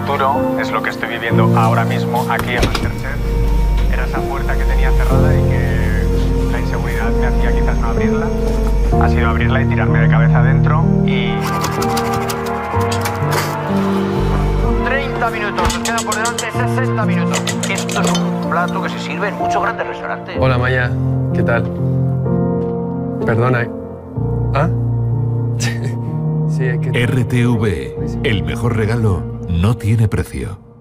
futuro es lo que estoy viviendo ahora mismo aquí en Masterchef. Era esa puerta que tenía cerrada y que la inseguridad me hacía quizás no abrirla. Ha sido abrirla y tirarme de cabeza adentro y... 30 minutos, nos quedan por delante 60 minutos. Esto es un plato que se sirve en muchos grandes restaurantes. Hola Maya, ¿qué tal? Perdona. ¿Ah? Sí, es que... RTV, el mejor regalo no tiene precio.